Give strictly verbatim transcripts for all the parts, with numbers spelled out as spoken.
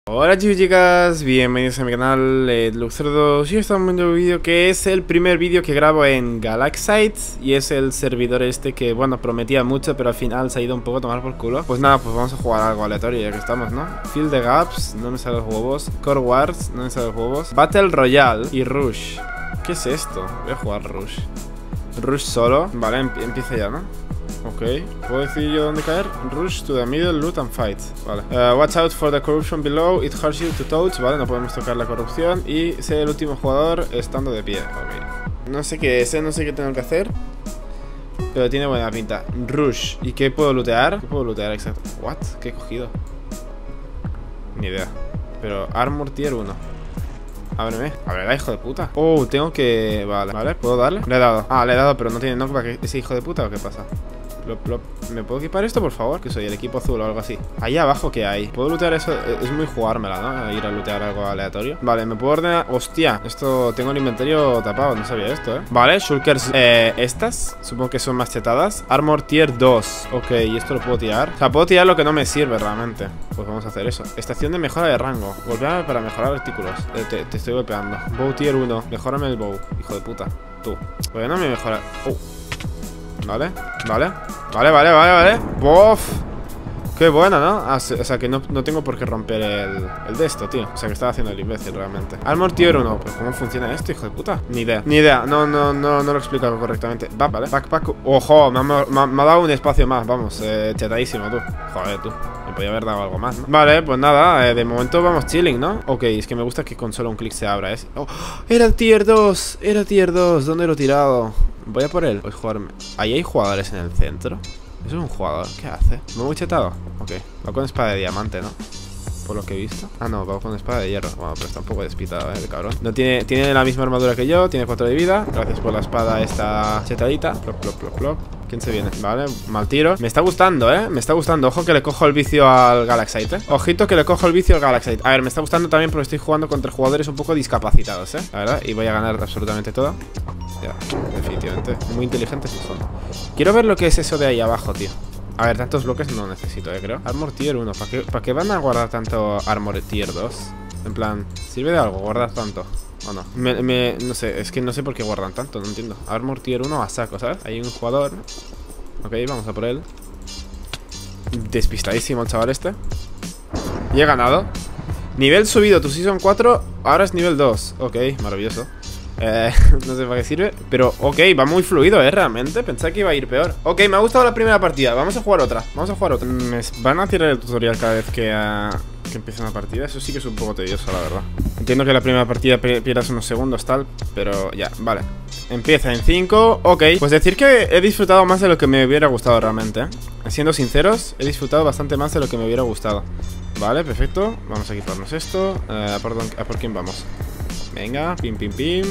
Hola chicos y chicas, bienvenidos a mi canal eh, Luxerdos. Y hoy estamos viendo un vídeo que es el primer vídeo que grabo en Galaxite. Y es el servidor este que, bueno, prometía mucho, pero al final se ha ido un poco a tomar por culo. Pues nada, pues vamos a jugar algo aleatorio ya que estamos, ¿no? Fill the Gaps, no me salen los huevos. Core Wars, no me salen los huevos. Battle Royale y Rush. ¿Qué es esto? Voy a jugar Rush. Rush solo, vale, emp empieza ya, ¿no? Ok, ¿puedo decir yo dónde caer? Rush to the middle, loot and fight. Vale. Uh, watch out for the corruption below, it hurts you to touch. Vale, no podemos tocar la corrupción. Y ser el último jugador estando de pie. Ok. No sé qué es, no sé qué tengo que hacer, pero tiene buena pinta. Rush. ¿Y qué puedo lootear? ¿Qué puedo lootear exacto? What? ¿Qué he cogido? Ni idea. Pero Armor Tier uno. Ábreme. Ábrela, hijo de puta. Oh, tengo que... Vale, vale, ¿puedo darle? Le he dado. Ah, le he dado, pero no tiene knockback ese hijo de puta, ¿o qué pasa? Plop, plop. ¿Me puedo equipar esto, por favor? Que soy el equipo azul o algo así. Ahí abajo, ¿qué hay? ¿Puedo lootear eso? Es muy jugármela, ¿no? Ir a lootear algo aleatorio. Vale, ¿me puedo ordenar? Hostia, esto... Tengo el inventario tapado, no sabía esto, ¿eh? Vale, Shulkers. Eh, estas, supongo que son más chetadas. Armor Tier dos. Ok, y esto lo puedo tirar. O sea, puedo tirar lo que no me sirve realmente. Pues vamos a hacer eso. Estación de mejora de rango. Golpeame para mejorar artículos. Eh, te, te estoy golpeando. Bow Tier uno. Mejórame el bow, hijo de puta. Tú. Pues no me mejora... Oh. Vale, vale, vale, vale, vale, vale. Bof. Qué buena, ¿no? Ah, o sea que no, no tengo por qué romper el, el de esto, tío. O sea que estaba haciendo el imbécil realmente. Armor Tier uno. Pues ¿cómo funciona esto, hijo de puta? Ni idea, ni idea. No, no, no, no lo he explicado correctamente. Va, vale. Backpack. Ojo, me ha, me, me ha dado un espacio más. Vamos, eh, chetadísimo, tú. Joder, tú. Me podía haber dado algo más, ¿no? Vale, pues nada, eh, de momento vamos chilling, ¿no? Ok, es que me gusta que con solo un clic se abra, ¿eh? Oh, era Tier dos. Era Tier dos. ¿Dónde lo he tirado? Voy a por él. Voy a jugarme. Ahí hay jugadores en el centro. Eso es un jugador. ¿Qué hace? ¿Me voy chetado? Ok. Va con espada de diamante, ¿no? Por lo que he visto. Ah, no, va con espada de hierro. Bueno, pero está un poco despitado, ¿eh? El cabrón. No tiene, tiene la misma armadura que yo. Tiene cuatro de vida. Gracias por la espada esta chetadita. Plop, plop, plop, plop. ¿Quién se viene? Vale, mal tiro. Me está gustando, ¿eh? Me está gustando. Ojo que le cojo el vicio al Galaxite, ¿eh? Ojito que le cojo el vicio al Galaxite. A ver, me está gustando también porque estoy jugando contra jugadores un poco discapacitados, ¿eh? La verdad. Y voy a ganar absolutamente todo. Ya, definitivamente. Muy inteligentes son. Quiero ver lo que es eso de ahí abajo, tío. A ver, tantos bloques no necesito, eh, creo. Armor Tier uno. ¿Para qué, ¿Para qué van a guardar tanto Armor Tier dos? En plan, ¿sirve de algo guardar tanto? ¿O no? Me, me, no sé, es que no sé por qué guardan tanto, no entiendo. Armor Tier uno a saco, ¿sabes? Hay un jugador. Ok, vamos a por él. Despistadísimo el chaval este. Y he ganado. Nivel subido, tu Season cuatro. Ahora es nivel dos. Ok, maravilloso. Eh, no sé para qué sirve, pero ok, va muy fluido, ¿eh? Realmente, pensé que iba a ir peor. Ok, me ha gustado la primera partida, vamos a jugar otra. Vamos a jugar otra. Me van a tirar el tutorial cada vez que, uh, que empieza una partida. Eso sí que es un poco tedioso, la verdad. Entiendo que la primera partida pierdas unos segundos, tal, pero ya, vale. Empieza en cinco, ok. Pues decir que he disfrutado más de lo que me hubiera gustado realmente, ¿eh? Siendo sinceros, he disfrutado bastante más de lo que me hubiera gustado. Vale, perfecto, vamos a equiparnos esto. uh, perdón, ¿a por quién vamos? Venga, pim, pim, pim.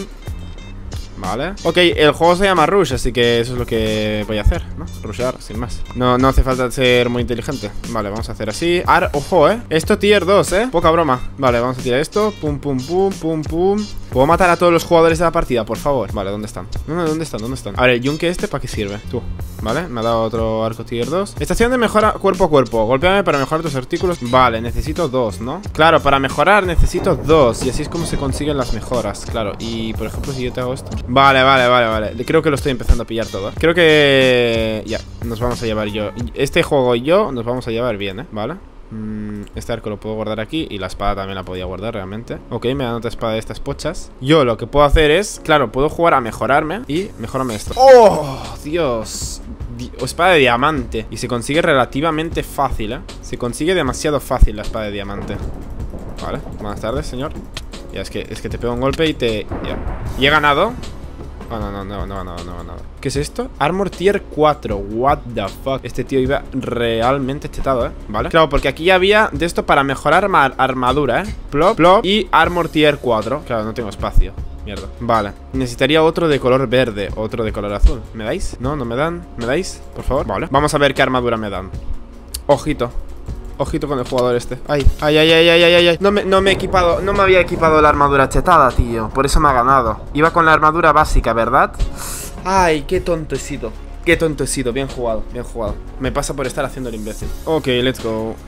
Vale. Ok, el juego se llama Rush, así que eso es lo que voy a hacer, ¿no? Rushear, sin más. No, no hace falta ser muy inteligente. Vale, vamos a hacer así. Ar, ojo, ¿eh? Esto Tier dos, ¿eh? Poca broma. Vale, vamos a tirar esto. Pum, pum, pum, pum, pum. ¿Puedo matar a todos los jugadores de la partida, por favor? Vale, ¿dónde están? No, no, ¿dónde están? ¿Dónde están? A ver, el yunque este, ¿para qué sirve? Tú. Vale, me ha dado otro arco Tier dos. Estación de mejora cuerpo a cuerpo. Golpéame para mejorar tus artículos. Vale, necesito dos, ¿no? Claro, para mejorar necesito dos. Y así es como se consiguen las mejoras, claro. Y, por ejemplo, si yo te hago esto. Vale, vale, vale, vale. Creo que lo estoy empezando a pillar todo. Creo que... Ya, nos vamos a llevar yo. Este juego y yo nos vamos a llevar bien, ¿eh? Vale. Este arco lo puedo guardar aquí. Y la espada también la podía guardar realmente. Ok, me dan otra espada de estas pochas. Yo lo que puedo hacer es, claro, puedo jugar a mejorarme. Y mejorarme esto. ¡Oh! Dios. Di espada de diamante. Y se consigue relativamente fácil, ¿eh? Se consigue demasiado fácil la espada de diamante. Vale, buenas tardes, señor. Ya, es que, es que te pego un golpe y te... Ya. Y he ganado. Oh, no, no, no, no, no, no, no. ¿Qué es esto? Armor Tier cuatro. What the fuck. Este tío iba realmente chetado, ¿eh? Vale. Claro, porque aquí ya había de esto para mejorar armadura, ¿eh? Plop, plop. Y Armor Tier cuatro. Claro, no tengo espacio. Mierda. Vale. Necesitaría otro de color verde. Otro de color azul. ¿Me dais? No, no me dan. ¿Me dais? Por favor. Vale. Vamos a ver qué armadura me dan. Ojito. Ojito con el jugador este. Ay, ay, ay, ay, ay, ay, ay. No me, no me he equipado, no me había equipado la armadura chetada, tío. Por eso me ha ganado. Iba con la armadura básica, ¿verdad? Ay, qué tonto he sido. Qué tonto he sido. Bien jugado, bien jugado. Me pasa por estar haciendo el imbécil. Ok, let's go.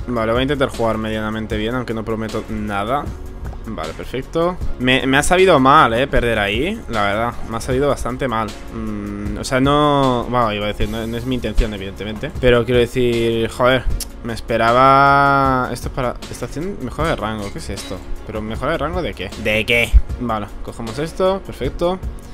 Vale, voy a intentar jugar medianamente bien, aunque no prometo nada. Vale, perfecto. Me, me ha sabido mal, eh, perder ahí. La verdad, me ha sabido bastante mal. mm, O sea, no... Bueno, iba a decir, no, no es mi intención, evidentemente. Pero quiero decir, joder, me esperaba... Esto es para... Estación mejora de rango, ¿qué es esto? ¿Pero mejora de rango de qué? ¿De qué? Vale, cogemos esto, perfecto.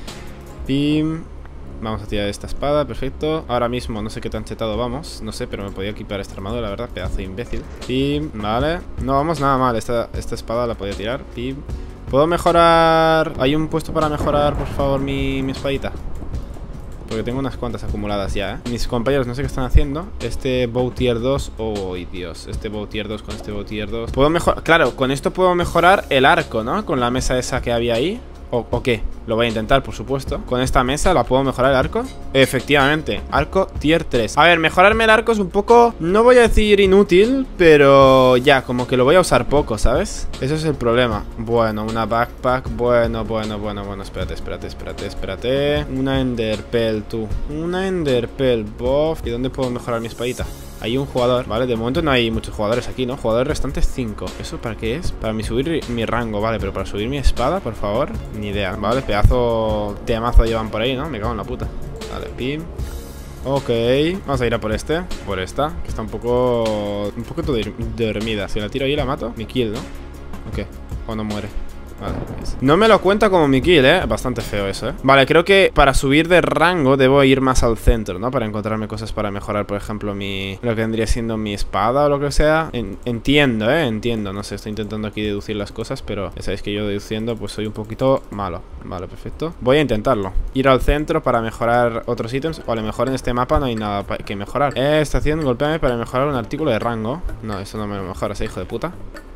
Pim. Vamos a tirar esta espada, perfecto. Ahora mismo no sé qué tan chetado vamos. No sé, pero me podía equipar esta armadura, la verdad. Pedazo de imbécil. Pim, vale. No vamos nada mal, esta, esta espada la podía tirar. Pim. ¿Puedo mejorar? ¿Hay un puesto para mejorar, por favor, mi, mi espadita? Porque tengo unas cuantas acumuladas ya, ¿eh? Mis compañeros no sé qué están haciendo. Este bow tier dos. Oh, Dios. Este bow tier dos con este bow tier dos. ¿Puedo mejorar? Claro, con esto puedo mejorar el arco, ¿no? Con la mesa esa que había ahí. ¿O, ¿O qué? Lo voy a intentar, por supuesto. Con esta mesa, ¿la puedo mejorar el arco? Efectivamente, arco tier tres. A ver, mejorarme el arco es un poco... No voy a decir inútil, pero ya, como que lo voy a usar poco, ¿sabes? Eso es el problema. Bueno, una backpack. Bueno, bueno, bueno, bueno. Espérate, espérate, espérate, espérate. Una enderpell, tú. Una enderpell, bof. ¿Y dónde puedo mejorar mi espadita? Hay un jugador, ¿vale? De momento no hay muchos jugadores aquí, ¿no? Jugadores restantes cinco. ¿Eso para qué es? Para mi subir mi rango, vale. Pero para subir mi espada, por favor, ni idea. Vale, pedazo de mazo llevan por ahí, ¿no? Me cago en la puta. Vale, pim. Ok, vamos a ir a por este. Por esta, que está un poco... Un poquito dormida. Si la tiro ahí la mato, mi kill, ¿no? Ok, o no muere. Vale, no me lo cuenta como mi kill, ¿eh? Bastante feo eso, ¿eh? Vale, creo que para subir de rango debo ir más al centro, ¿no? Para encontrarme cosas para mejorar, por ejemplo, mi... Lo que vendría siendo mi espada o lo que sea. En entiendo, ¿eh? Entiendo. No sé, estoy intentando aquí deducir las cosas, pero ya sabéis que yo deduciendo pues soy un poquito malo. Vale, perfecto. Voy a intentarlo. Ir al centro para mejorar otros ítems. O a lo mejor en este mapa no hay nada que mejorar. Eh, estación, golpéame para mejorar un artículo de rango. No, eso no me lo mejora, ese hijo de puta.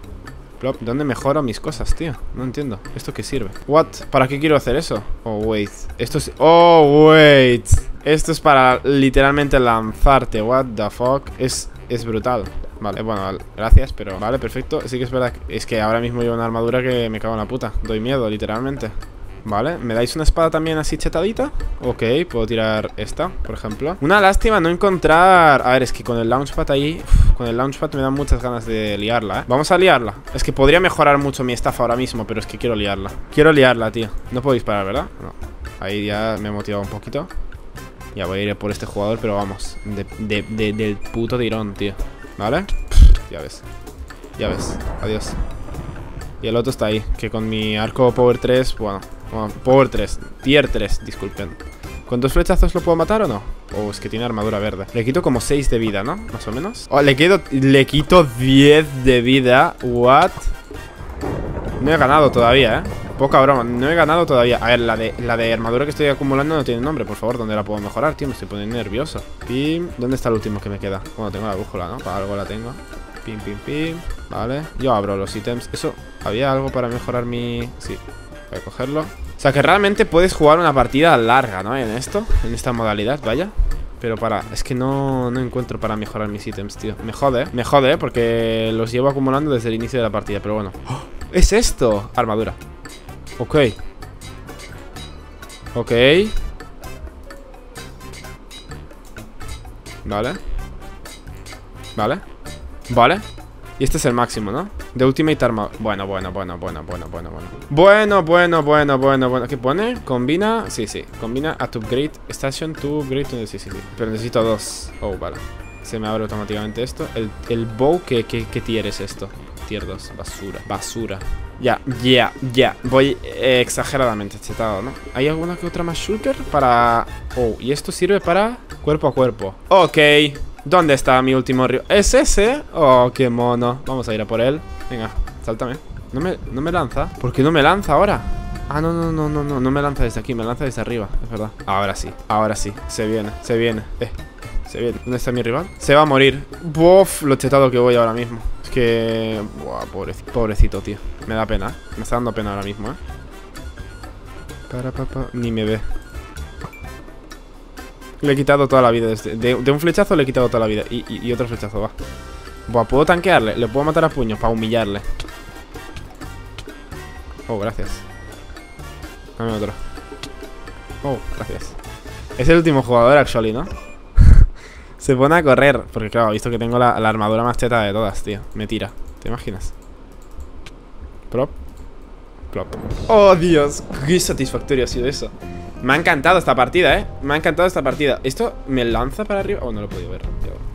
¿Dónde mejoro mis cosas, tío? No entiendo. ¿Esto qué sirve? ¿What? ¿Para qué quiero hacer eso? Oh, wait. Esto es... Oh, wait. Esto es para literalmente lanzarte. What the fuck. Es, es brutal. Vale, bueno, vale. Gracias, pero... Vale, perfecto. Sí que es verdad. Es que ahora mismo llevo una armadura que me cago en la puta. Doy miedo, literalmente. Vale, ¿me dais una espada también así chetadita? Ok, puedo tirar esta, por ejemplo. Una lástima no encontrar... A ver, es que con el launchpad ahí... Uf, con el launchpad me dan muchas ganas de liarla, ¿eh? Vamos a liarla. Es que podría mejorar mucho mi staff ahora mismo, pero es que quiero liarla. Quiero liarla, tío. No puedo disparar, ¿verdad? No. Ahí ya me he motivado un poquito. Ya voy a ir por este jugador, pero vamos, de, de, de, del puto tirón, tío. ¿Vale? Pff, ya ves. Ya ves. Adiós. Y el otro está ahí, que con mi arco power tres, bueno... Bueno, power tres, tier tres, disculpen. ¿Con dos flechazos lo puedo matar o no? Oh, es que tiene armadura verde. Le quito como seis de vida, ¿no? Más o menos. Oh, le quito, le quito diez de vida. What? No he ganado todavía, ¿eh? Poca broma, no he ganado todavía. A ver, la de, la de armadura que estoy acumulando no tiene nombre. Por favor, ¿dónde la puedo mejorar, tío? Me estoy poniendo nervioso. Pim. ¿Dónde está el último que me queda? Bueno, tengo la brújula, ¿no? Para algo la tengo. Pim, pim, pim. Vale. Yo abro los ítems. Eso, ¿había algo para mejorar mi...? Sí. Voy a cogerlo. O sea que realmente puedes jugar una partida larga, ¿no? En esto, en esta modalidad, vaya. Pero para, es que no, no encuentro para mejorar mis ítems, tío. Me jode, me jode, porque los llevo acumulando desde el inicio de la partida. Pero bueno. ¡Oh! ¿Es esto? Armadura. Ok. Ok. Vale. Vale. Vale. Y este es el máximo, ¿no? De Ultimate Armor. Bueno, bueno, bueno, bueno, bueno, bueno, bueno. Bueno, bueno, bueno, bueno, bueno. ¿Qué pone? Combina. Sí, sí. Combina at upgrade station to upgrade. Sí, sí, sí. Pero necesito dos. Oh, vale. Se me abre automáticamente esto. El, el bow, ¿qué, qué, qué tier es esto? Tier dos. Basura. Basura. Ya, ya, yeah, ya. Yeah. Voy eh, exageradamente chetado, ¿no? ¿Hay alguna que otra más shulker? Para... Oh, y esto sirve para cuerpo a cuerpo. Ok. ¿Dónde está mi último río? ¿Es ese? Oh, qué mono. Vamos a ir a por él. Venga, sáltame. ¿No me, no me lanza? ¿Por qué no me lanza ahora? Ah, no, no, no, no, no. No me lanza desde aquí, me lanza desde arriba. Es verdad. Ahora sí, ahora sí. Se viene, se viene. Eh, se viene. ¿Dónde está mi rival? Se va a morir. Buf, lo chetado que voy ahora mismo. Es que... Buah, pobrecito, pobrecito, tío. Me da pena, ¿eh? Me está dando pena ahora mismo, ¿eh? Para, pa, pa. Ni me ve. Le he quitado toda la vida desde, de, de un flechazo le he quitado toda la vida. Y, y, y otro flechazo, va. Buah, puedo tanquearle. Le puedo matar a puños para humillarle. Oh, gracias. Dame otro. Oh, gracias. Es el último jugador, actually, ¿no? Se pone a correr. Porque claro, ha visto que tengo la, la armadura más cheta de todas, tío. Me tira, ¿te imaginas? Plop. Plop. Oh, Dios, qué satisfactorio ha sido eso. Me ha encantado esta partida, eh Me ha encantado esta partida. ¿Esto me lanza para arriba? Oh, no lo he podido ver.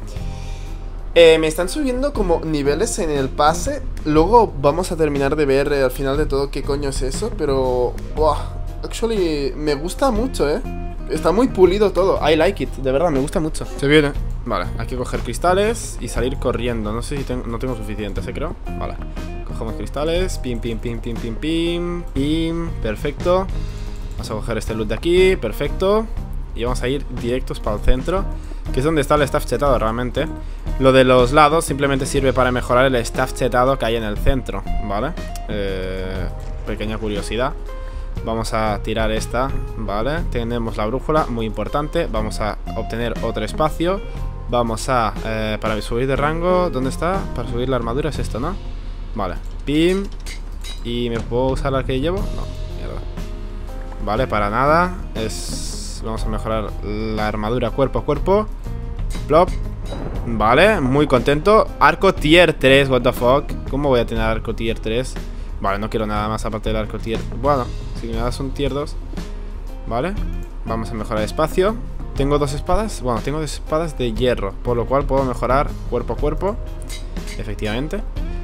Eh, me están subiendo como niveles en el pase. Luego vamos a terminar de ver eh, al final de todo qué coño es eso. Pero, wow, actually, me gusta mucho, eh Está muy pulido todo, I like it, de verdad, me gusta mucho. Se viene. Vale, hay que coger cristales y salir corriendo. No sé si tengo, no tengo suficientes, ¿eh? Creo. Vale, cogemos cristales. Pim, pim, pim, pim, pim, pim. Pim, perfecto. Vamos a coger este loot de aquí, perfecto. Y vamos a ir directos para el centro, que es donde está el staff chetado realmente. Lo de los lados simplemente sirve para mejorar el staff chetado que hay en el centro, ¿vale? Eh, pequeña curiosidad. Vamos a tirar esta, ¿vale? Tenemos la brújula, muy importante. Vamos a obtener otro espacio. Vamos a, eh, para subir de rango, ¿dónde está? Para subir la armadura es esto, ¿no? Vale, pim. ¿Y me puedo usar la que llevo? No, mierda. Vale, para nada. Es... Vamos a mejorar la armadura cuerpo a cuerpo. Plop. Vale, muy contento. Arco tier tres, what the fuck. ¿Cómo voy a tener arco tier tres? Vale, no quiero nada más aparte del arco tier. Bueno, si me das un tier dos. Vale, vamos a mejorar espacio. Tengo dos espadas, bueno, tengo dos espadas de hierro, por lo cual puedo mejorar cuerpo a cuerpo. Efectivamente.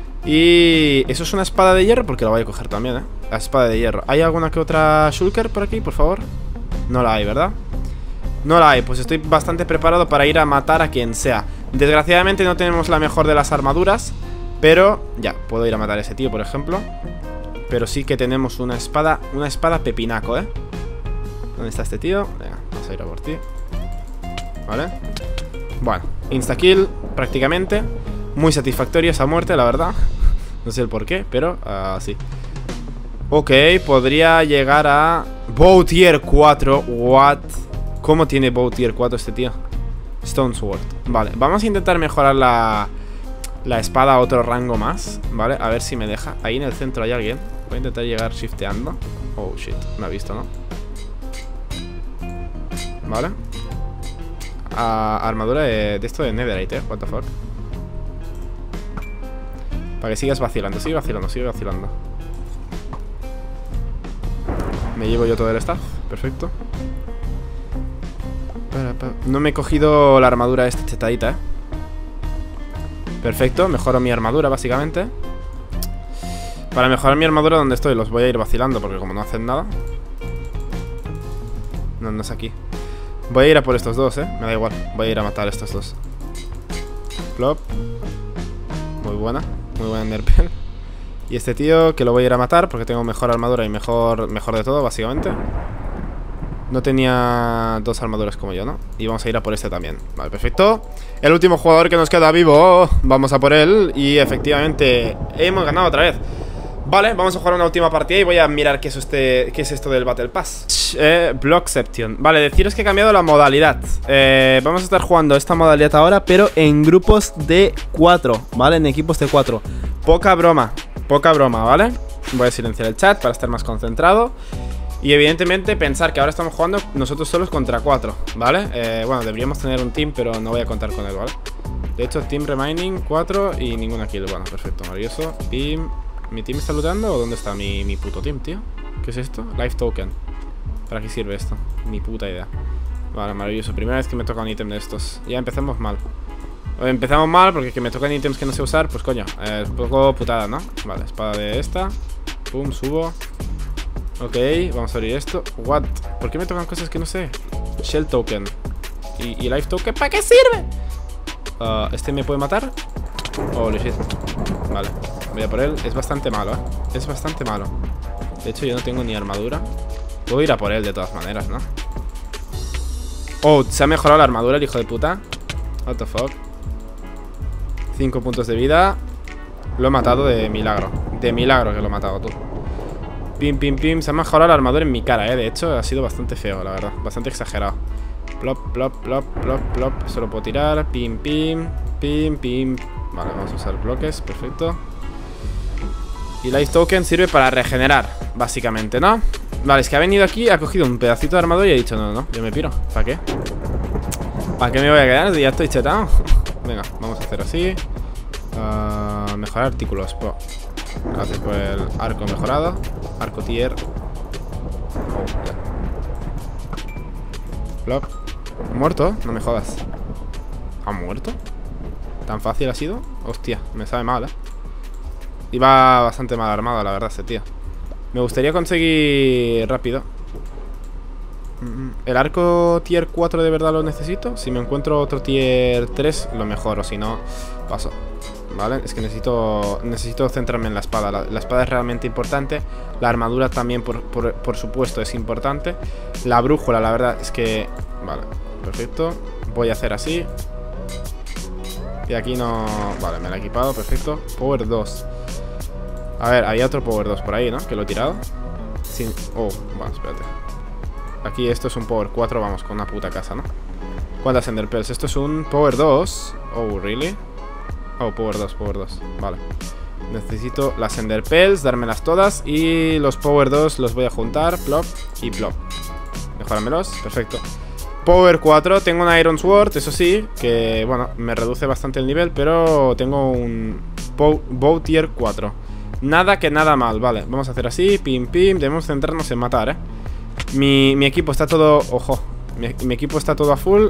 Y eso es una espada de hierro, porque la voy a coger también, eh la espada de hierro. ¿Hay alguna que otra shulker por aquí, por favor? No la hay, ¿verdad? No la hay, pues estoy bastante preparado para ir a matar a quien sea. Desgraciadamente no tenemos la mejor de las armaduras, pero ya, puedo ir a matar a ese tío, por ejemplo. Pero sí que tenemos una espada, una espada pepinaco, ¿eh? ¿Dónde está este tío? Venga, vamos a ir a por ti. Vale. Bueno, insta-kill prácticamente. Muy satisfactoria esa muerte, la verdad. No sé el por qué, pero uh, sí. Ok, podría llegar a Bow Tier cuatro. What? ¿Cómo tiene Bow Tier cuatro este tío? Stone Sword. Vale, vamos a intentar mejorar la, la espada a otro rango más. Vale, a ver si me deja. Ahí en el centro hay alguien. Voy a intentar llegar shifteando. Oh, shit, me ha visto, ¿no? Vale. Uh, armadura de, de esto de Netherite, ¿eh? What the fuck. Para que sigas vacilando, sigue vacilando, sigue vacilando. Me llevo yo todo el staff, perfecto. No me he cogido la armadura esta chetadita, eh. Perfecto, mejoro mi armadura básicamente. Para mejorar mi armadura donde estoy los voy a ir vacilando, porque como no hacen nada. No, no es aquí. Voy a ir a por estos dos, eh, me da igual, voy a ir a matar a estos dos. Plop. Muy buena, muy buena Enderpearl. Y este tío que lo voy a ir a matar porque tengo mejor armadura y mejor, mejor de todo, básicamente. No tenía dos armaduras como yo, ¿no? Y vamos a ir a por este también. Vale, perfecto. El último jugador que nos queda vivo. Vamos a por él. Y efectivamente hemos ganado otra vez. Vale, vamos a jugar una última partida y voy a mirar qué es, este, qué es esto del Battle Pass. eh, Blockception. Vale, deciros que he cambiado la modalidad. eh, Vamos a estar jugando esta modalidad ahora, pero en grupos de cuatro, ¿vale? En equipos de cuatro. Poca broma, poca broma, ¿vale? Voy a silenciar el chat para estar más concentrado. Y evidentemente pensar que ahora estamos jugando nosotros solos contra cuatro, ¿vale? Eh, bueno, deberíamos tener un team, pero no voy a contar con él, ¿vale? De hecho, team remaining cuatro y ninguna kill. Bueno, perfecto, maravilloso. Y... ¿mi team está lutando o dónde está mi, mi puto team, tío? ¿Qué es esto? Life token. ¿Para qué sirve esto? Ni puta idea. Vale, maravilloso. Primera vez que me toca un ítem de estos. Ya empezamos mal. Empezamos mal porque que me tocan ítems que no sé usar, pues coño, eh, es un poco putada, ¿no? Vale, espada de esta. Pum, subo. Ok, vamos a abrir esto. What? ¿Por qué me tocan cosas que no sé? Shell token. ¿Y, y life token? ¿Para qué sirve? Uh, ¿Este me puede matar? Holy shit. Vale, voy a por él. Es bastante malo, ¿eh? Es bastante malo. De hecho, yo no tengo ni armadura. Puedo ir a por él de todas maneras, ¿no? Oh, se ha mejorado la armadura el hijo de puta. What the fuck. Cinco puntos de vida. Lo he matado de milagro. De milagro que lo he matado, tú. Pim, pim, pim. Se ha mejorado la armadura en mi cara, ¿eh? De hecho, ha sido bastante feo, la verdad. Bastante exagerado. Plop, plop, plop, plop, plop. Solo puedo tirar. Pim, pim. Pim, pim. Vale, vamos a usar bloques, perfecto. Y Life Token sirve para regenerar, básicamente, ¿no? Vale, es que ha venido aquí, ha cogido un pedacito de armadura y ha dicho, no, no, yo me piro. ¿Para qué? ¿Para qué me voy a quedar si ya estoy chetado? Venga, vamos a hacer así. uh, Mejorar artículos. Pues, gracias por el arco mejorado. Arco tier. Oh, ya. Plop. ¿Muerto? No me jodas. ¿Ha muerto? ¿Tan fácil ha sido? Hostia, me sabe mal, eh. Iba bastante mal armado, la verdad, ese tío. Me gustaría conseguir rápido. ¿El arco tier cuatro de verdad lo necesito? Si me encuentro otro tier tres, lo mejoro. Si no, paso. ¿Vale? Es que necesito necesito centrarme en la espada. La, la espada es realmente importante. La armadura también, por, por, por supuesto, es importante. La brújula, la verdad, es que... Vale, perfecto. Voy a hacer así. Y aquí no... Vale, me la he equipado, perfecto. Power dos. A ver, había otro Power dos por ahí, ¿no? Que lo he tirado. Sin... Oh, bueno, espérate. Aquí esto es un Power cuatro, vamos, con una puta casa, ¿no? ¿Cuántas Enderpearls? Esto es un Power dos. Oh, ¿really? Oh, Power dos, Power dos, vale. Necesito las Enderpearls, dármelas todas. Y los Power dos los voy a juntar. Plop y plop. Mejóramelos, perfecto. Power cuatro, tengo una Iron Sword, eso sí. Que, bueno, me reduce bastante el nivel. Pero tengo un Bow, bow tier cuatro. Nada que nada mal, vale. Vamos a hacer así, pim pim. Debemos centrarnos en matar, eh. Mi, mi equipo está todo... Ojo, mi, mi equipo está todo a full.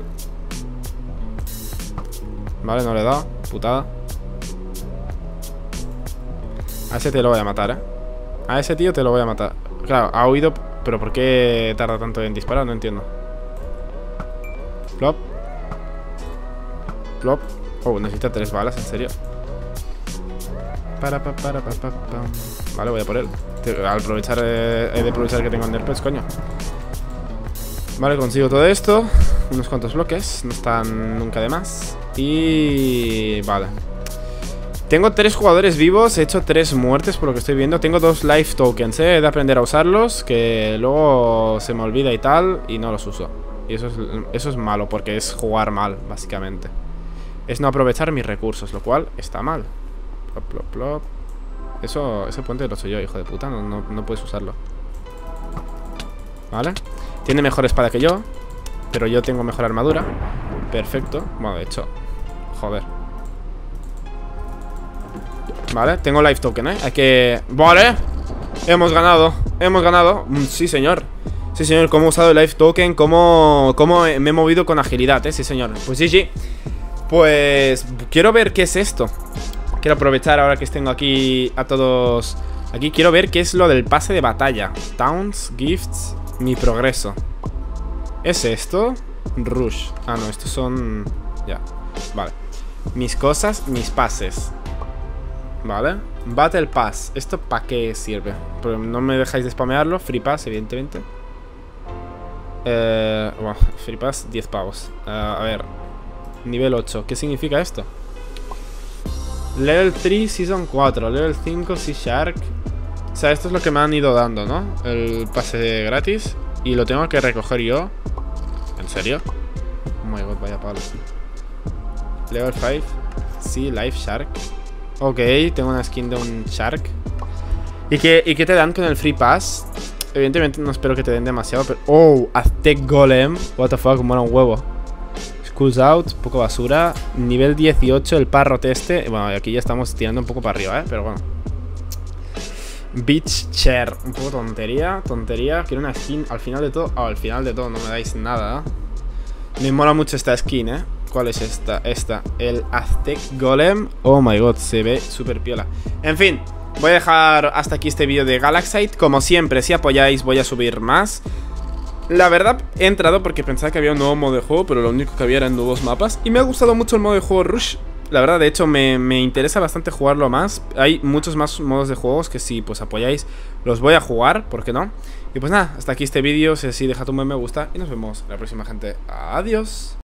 Vale, no le he dado, putada. A ese te lo voy a matar, eh. A ese tío te lo voy a matar. Claro, ha huido. Pero ¿por qué tarda tanto en disparar? No entiendo. Plop. Plop. Oh, necesita tres balas, en serio. Para, para, para, para, para. Vale, voy a por él. Al aprovechar, eh, he de aprovechar que tengo Enderpearls, coño. Vale, consigo todo esto. Unos cuantos bloques, no están nunca de más. Y... Vale. Tengo tres jugadores vivos, he hecho tres muertes por lo que estoy viendo. Tengo dos life tokens, eh. He de aprender a usarlos, que luego se me olvida y tal, y no los uso. Y eso es, eso es malo, porque es jugar mal, básicamente. Es no aprovechar mis recursos, lo cual está mal. Plop, plop, plop. Eso, ese puente lo soy yo, hijo de puta. No, no, no puedes usarlo. Vale. Tiene mejor espada que yo, pero yo tengo mejor armadura. Perfecto. Bueno, de hecho, joder. Vale, tengo life token, ¿eh? Hay que... Vale. Hemos ganado. Hemos ganado. Sí, señor. Sí, señor. Cómo he usado el life token. Cómo, cómo me he movido con agilidad, ¿eh? Sí, señor. Pues sí, sí. Pues quiero ver qué es esto. Quiero aprovechar ahora que tengo aquí a todos. Aquí quiero ver qué es lo del pase de batalla. Towns, gifts, mi progreso. ¿Es esto? Rush. Ah, no, estos son... Ya, vale. Mis cosas, mis pases. Vale. Battle Pass. ¿Esto para qué sirve? Pero no me dejáis de spamearlo. Free Pass, evidentemente. Eh, bueno, Free Pass, diez pavos. uh, A ver. Nivel ocho. ¿Qué significa esto? Level tres, Season cuatro. Level cinco, Sea Shark. O sea, esto es lo que me han ido dando, ¿no? El pase gratis. Y lo tengo que recoger yo. ¿En serio? Oh my god, vaya palo. Level cinco, Sea Life Shark. Ok, tengo una skin de un Shark. ¿Y qué, ¿Y qué te dan con el Free Pass? Evidentemente no espero que te den demasiado, pero... Oh, Aztec Golem. What the fuck, mola un huevo. Schools Out, poco basura. Nivel dieciocho, el Parrot este. Bueno, aquí ya estamos tirando un poco para arriba, ¿eh? Pero bueno. Beach Chair. Un poco tontería, tontería. Quiero una skin al final de todo. Oh, al final de todo no me dais nada. Me mola mucho esta skin, ¿eh? ¿Cuál es esta? Esta. El Aztec Golem. Oh my god, se ve súper piola. En fin, voy a dejar hasta aquí este vídeo de Galaxite. Como siempre, si apoyáis voy a subir más. La verdad, he entrado porque pensaba que había un nuevo modo de juego, pero lo único que había eran nuevos mapas. Y me ha gustado mucho el modo de juego Rush. La verdad, de hecho, me, me interesa bastante jugarlo más. Hay muchos más modos de juegos que si pues apoyáis los voy a jugar, ¿por qué no? Y pues nada, hasta aquí este vídeo. Si así, dejad un buen me gusta y nos vemos en la próxima, gente. Adiós.